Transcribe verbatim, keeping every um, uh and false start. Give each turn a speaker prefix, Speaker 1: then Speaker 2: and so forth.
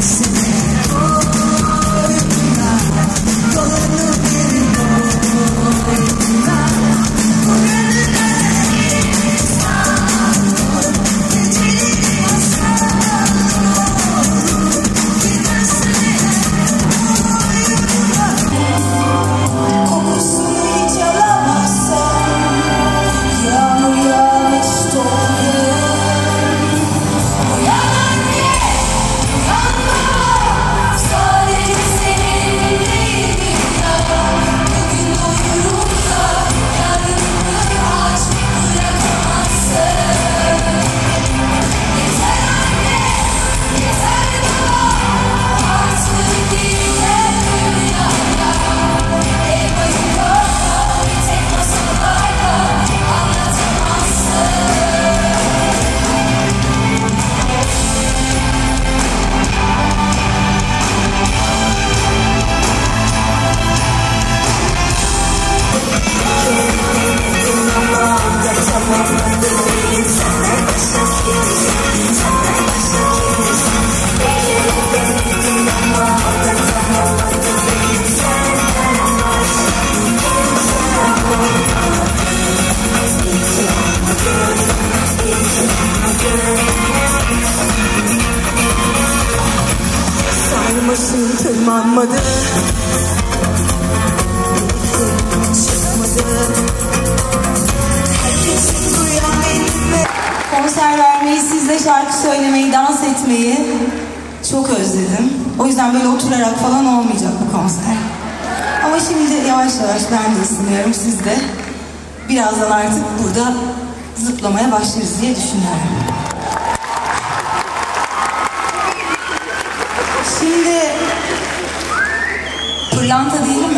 Speaker 1: Sarmasın tırmanmadı, çıkmadı. Herkesin duyan benimle.
Speaker 2: Konser vermeyi, sizle şarkı söylemeyi, dans etmeyi çok özledim. O yüzden böyle oturarak falan olmayacak bu konser. Ama şimdi yavaş yavaş ben de ısınıyorum, siz de. Birazdan artık burada zıplamaya başlarız diye düşünüyorum. Şimdi pırlanta diyelim